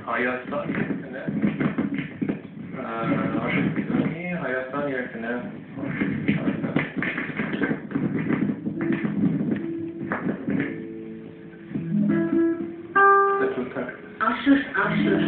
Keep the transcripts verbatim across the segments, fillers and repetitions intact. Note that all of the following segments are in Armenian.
Hayastan երկնը, Արժանի Hayastan երկնը, Aşır, aşır.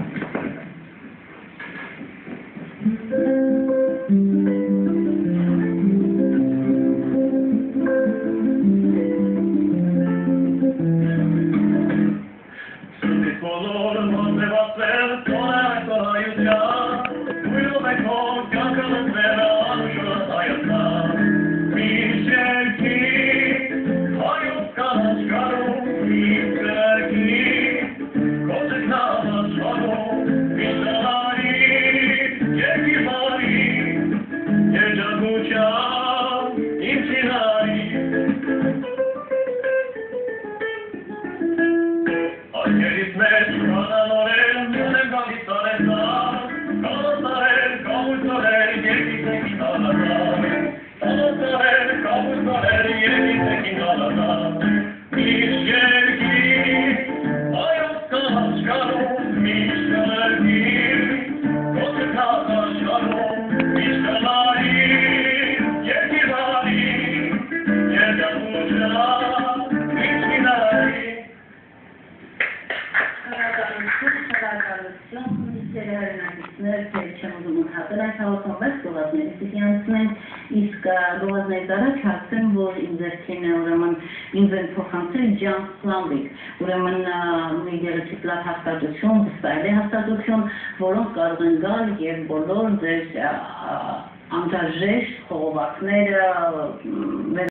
Իսկ գովազների դարաք հարցեմ, որ իմ ձերքին ուրեմն ինձ են փոխանցել ջանսլամվիկ, ուրեմն մի գեղեցիկ լավ հաստատություն, վստահելի հաստատություն, որոնք կարող են գալ և բոլոր ձեր անհրաժեշտ խողովակները